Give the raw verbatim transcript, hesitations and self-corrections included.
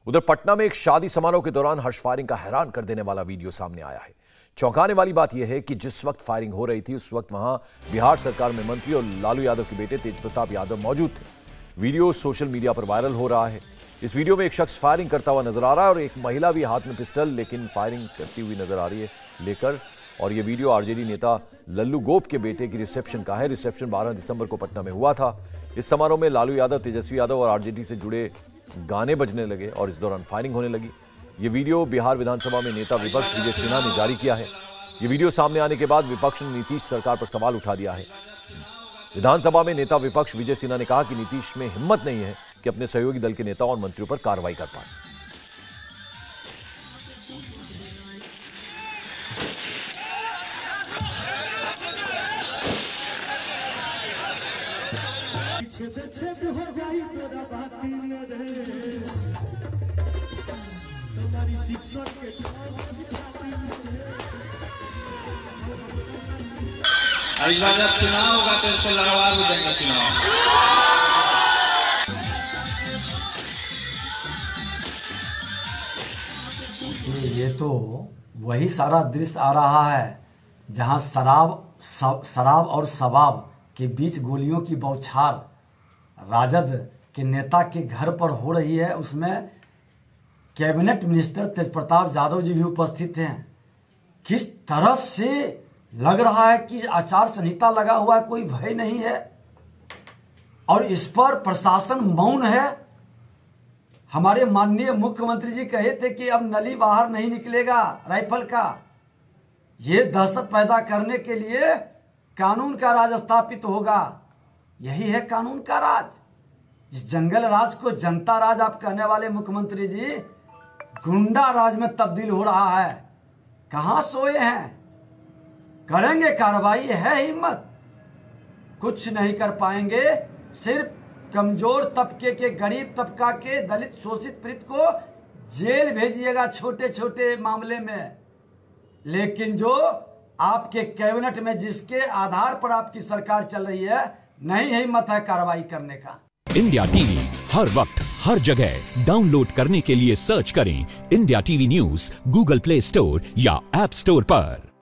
उधर पटना में एक शादी समारोह के दौरान हर्ष फायरिंग का हैरान कर देने वाला वीडियो सामने आया है। चौंकाने वाली बात यह है कि जिस वक्त फायरिंग हो रही थी उस वक्त वहां बिहार सरकार में मंत्री और लालू यादव के बेटे तेज प्रताप यादव मौजूद थे। वीडियो सोशल मीडिया पर वायरल हो रहा है। इस वीडियो में एक शख्स फायरिंग करता हुआ नजर आ रहा है और एक महिला भी हाथ में पिस्टल लेकिन फायरिंग करती हुई नजर आ रही है लेकर। और यह वीडियो आरजेडी नेता लल्लू गोप के बेटे की रिसेप्शन का है। रिसेप्शन बारह दिसंबर को पटना में हुआ था। इस समारोह में लालू यादव, तेजस्वी यादव और आरजेडी से जुड़े गाने बजने लगे और इस दौरान फायरिंग होने लगी। यह वीडियो बिहार विधानसभा में नेता विपक्ष विजय सिन्हा ने जारी किया है। यह वीडियो सामने आने के बाद विपक्ष ने नीतीश सरकार पर सवाल उठा दिया है। विधानसभा में नेता विपक्ष विजय सिन्हा ने कहा कि नीतीश में हिम्मत नहीं है कि अपने सहयोगी दल के नेताओं और मंत्रियों पर कार्रवाई कर पाए। छेद छेद हो जाई तोरा बाती में रे तुम्हारी शिक्षक के इस बार जब चुनाव होगा तो इसको लड़वा भी देंगे चुनाव। ये तो वही सारा दृश्य आ रहा है जहां शराब शराब और शबाब के बीच गोलियों की बौछार राजद के नेता के घर पर हो रही है। उसमें कैबिनेट मिनिस्टर तेज प्रताप यादव जी भी उपस्थित हैं। किस तरह से लग रहा है कि आचार संहिता लगा हुआ है, कोई भय नहीं है और इस पर प्रशासन मौन है। हमारे माननीय मुख्यमंत्री जी कहे थे कि अब नली बाहर नहीं निकलेगा राइफल का। ये दहशत पैदा करने के लिए कानून का राज स्थापित होगा। यही है कानून का राज। इस जंगल राज को जनता राज आप कहने वाले मुख्यमंत्री जी गुंडा राज में तब्दील हो रहा है। कहां सोए हैं? करेंगे कार्रवाई, है हिम्मत। कुछ नहीं कर पाएंगे। सिर्फ कमजोर तबके के, गरीब तबका के, दलित शोषित पीड़ित को जेल भेजिएगा छोटे छोटे मामले में। लेकिन जो आपके कैबिनेट में जिसके आधार पर आपकी सरकार चल रही है, नहीं हिम्मत है कार्रवाई करने का। इंडिया टीवी हर वक्त हर जगह डाउनलोड करने के लिए सर्च करें India TV news Google Play Store या ऐप स्टोर पर।